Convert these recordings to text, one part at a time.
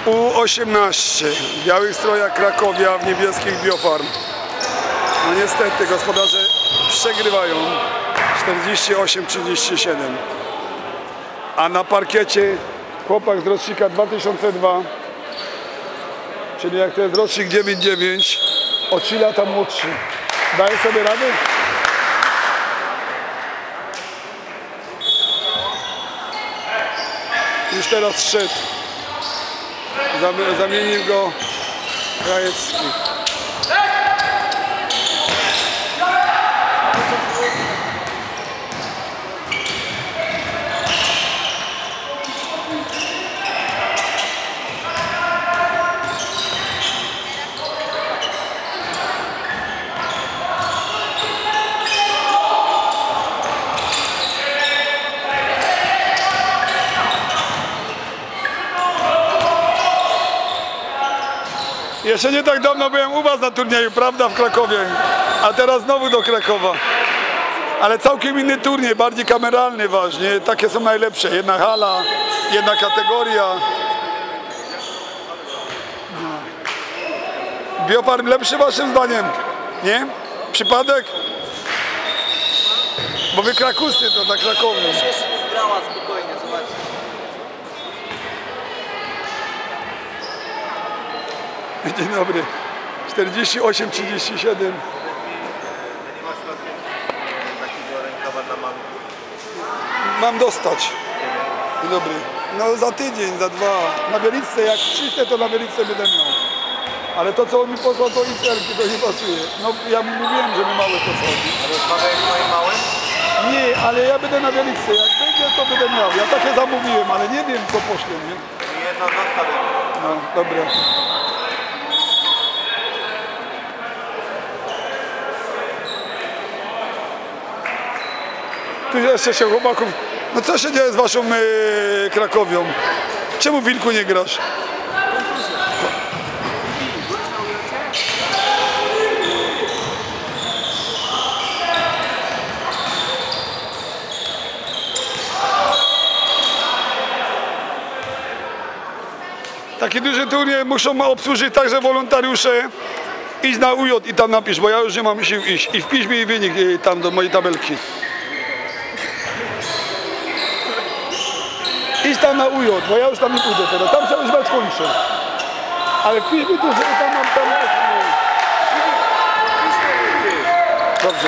U18 w białych strojach Krakowia, w niebieskich Biofarm. No niestety gospodarze przegrywają 48-37. A na parkiecie chłopak z rocznika 2002, czyli jak to jest rocznik 99, o 3 lata młodszy. Daje sobie radę? Już teraz szedł. Zamienił go Krajewski. Jeszcze nie tak dawno byłem u was na turnieju, prawda, w Krakowie, a teraz znowu do Krakowa. Ale całkiem inny turniej, bardziej kameralny ważnie, takie są najlepsze. Jedna hala, jedna kategoria. Biofarm lepszy waszym zdaniem, nie? Przypadek? Bo wy Krakusy to na Krakowie. Jeszcze nie zgrała, spokojnie, zobaczcie. Dzień dobry. 48-37. Mam dostać. Dzień dobry. No za tydzień, za 2. Na Wieliczce, jak przyjdę, to na Wieliczce będę miał. Ale to, co on mi posłał, to literki, to nie pasuje. No ja mu mówiłem, że mi małe posłał. A rozmawiałeś z moim małym? Nie, ale ja będę na Wieliczce. Jak będzie, to będę miał. Ja takie zamówiłem, ale nie wiem, co poślę, nie? Jedno zostawię. No, dobra. Tu jeszcze się chłopaków... No co się dzieje z waszą Krakowią? Czemu Wilku nie grasz? Taki duży turniej muszą obsłużyć także wolontariusze. Idź na UJ i tam napisz, bo ja już nie mam sił iść. I wpisz mi wynik tam do mojej tabelki. Idź tam na UJ, bo ja już tam nie pójdę teraz. Tam się już mecz kończę. Ale wpisz mi tu, że tam mam tam... Dobrze.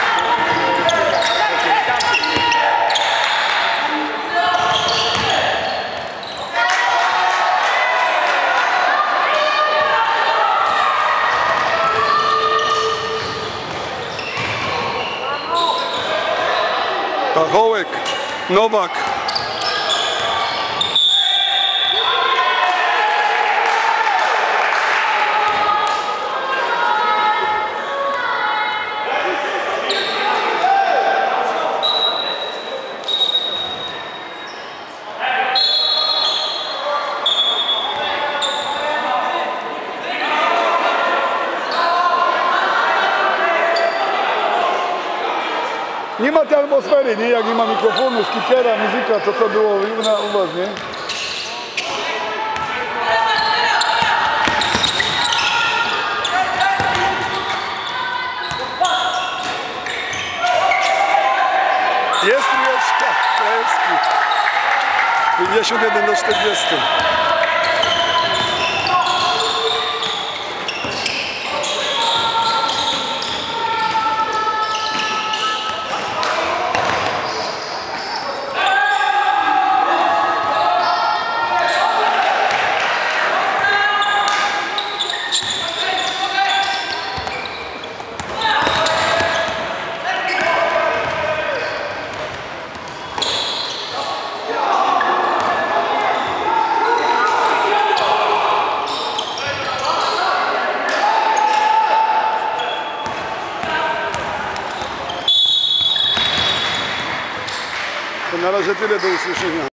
Pachołek, Nowak. Nie ma tej atmosfery, nie? Jak nie ma mikrofonu, skikera, muzyka, to co było u was, nie? Jest Mieszka, Krajewski. 51-40. To na razie tyle, do usłyszenia.